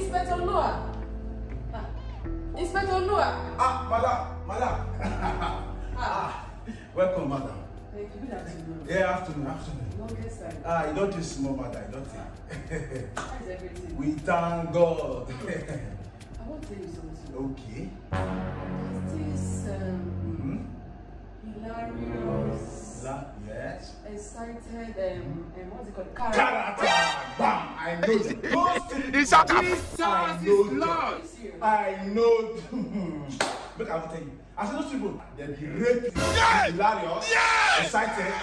Inspector Noah. Inspector Noah. Madam. Welcome, madam. Thank you. Good afternoon. Yeah, afternoon. Longest time. You don't do small, madam. You don't think. How's everything? We thank God. I want to tell you something. Okay. This hilarious, Yes. excited, what's it called? Character. Bam. I know them. Those three. It's okay. I know them. I know them. Look, I will tell you. I said those people, they be raping, hilarious, excited,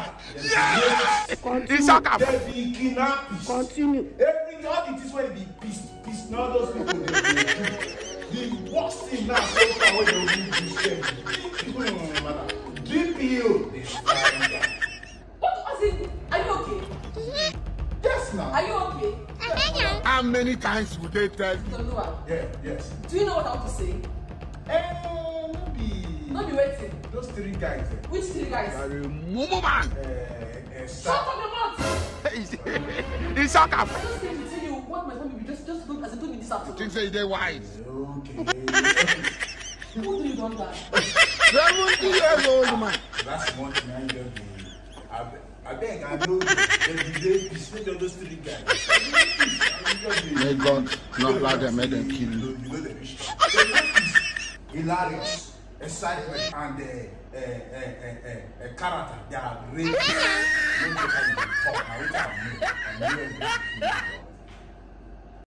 It's okay. they be kidnapping. Continue. Every all it is when they be peace. Now those people they do. The worst thing now so far when they will be shame. DPO. What was it? Are you okay? Yes, now. Are you okay? How many times would they tell you? Inspector Noah. Yeah, yes. Do you know what I want to say? Not be waiting. Those three guys. Which three guys? You're a mumu man. Shut up your mouth! It's okay. I just came to tell you what my family just don't as I told me this afternoon. Think say they're wise. Okay. Who do you done that? 70 years old man. Last month, man, you don't be. I beg, I know they be peace. Make those three guys. May God not allow them, make them kill you. You know the rich. Hilarious, excitement, and character. They are great.